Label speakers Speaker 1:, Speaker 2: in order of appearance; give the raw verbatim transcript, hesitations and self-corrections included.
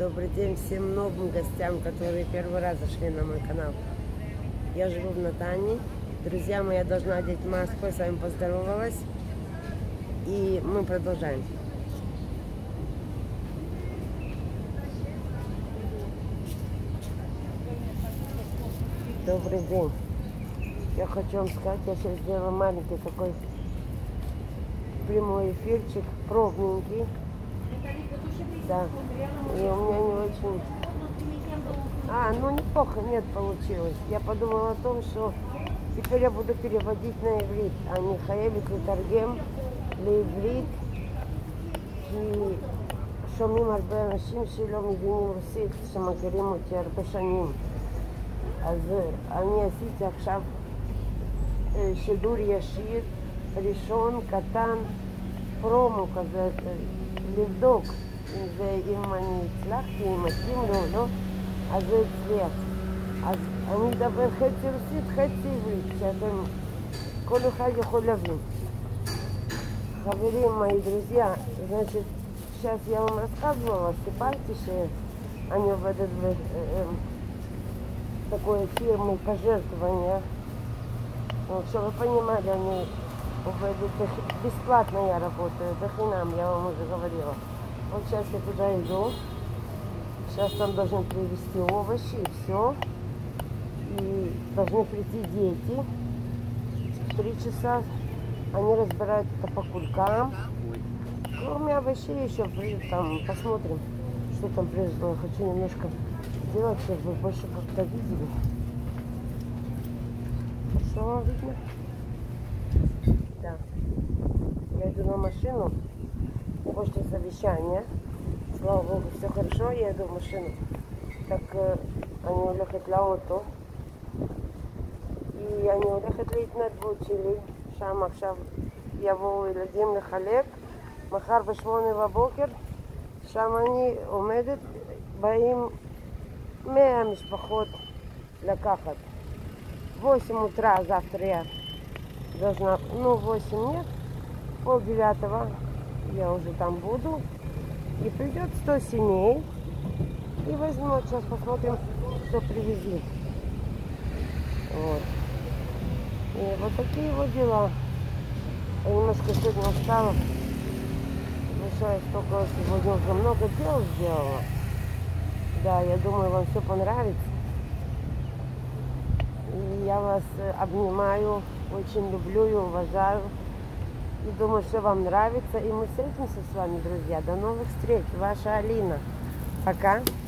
Speaker 1: Добрый день всем новым гостям, которые первый раз зашли на мой канал. Я живу в Натании. Друзья мои, я должна одеть маску, я с вами поздоровалась. И мы продолжаем. Добрый день. Я хочу вам сказать, я сейчас сделала маленький такой прямой эфирчик, пробненький. Да. И у меня не очень... А, ну неплохо, нет, получилось. Я подумала о том, что теперь я буду переводить на иврит. אני חייבת לתרגם לעברית, כי שומעים הרבה אנשים שלא מבינים רוסית, שמכירים אותי הרבה שנים. אז אני עשיתי עכשיו שידור ישיר, ראשון, קטן, פרומו כזה, לבדוק אם זה, אם אני הצלחתי, אם מתאים לו או לא, אז זה הצליח. אז אני אדבר חצי רוסית, חצי עברית, שאתם, כל אחד יכול להבין. חברים, мои друзья, значит, сейчас я вам рассказывала, сыпайте, что они вводят в э, э, такой фирмы пожертвования. Вот, чтобы вы понимали, они вводят, бесплатно я работаю, дохинам, я вам уже говорила. Вот сейчас я туда иду. Сейчас там должны привезти овощи и все. И должны прийти дети. В три часа они разбирают это по кулькам. Кроме овощей еще там посмотрим, что там привезло. Я хочу немножко сделать, чтобы вы больше как-то видели. Хорошо вам видно? Да. Я иду на машину. После совещания. Слава Богу, все хорошо, я иду в машину. Так э, אני הולכת לאוטו. אני הולכת להתנדבות שלי. שם עכשיו יבואו ילדים לחלק. מחר בשמונה בבוקר. שם אני עומדת. באים מאה משפחות לקחת. восемь утра завтра я должна... Ну, восемь нет. Пол девятого я уже там буду. И придет сто семей. И возьмут. Сейчас посмотрим, что привезли. Вот. И вот такие вот дела. Я немножко сегодня устала. Потому я столько сегодня уже много дел сделала. Да, я думаю, вам все понравится. И я вас обнимаю, очень люблю и уважаю. И думаю, что вам нравится. И мы встретимся с вами, друзья. До новых встреч. Ваша Алина. Пока.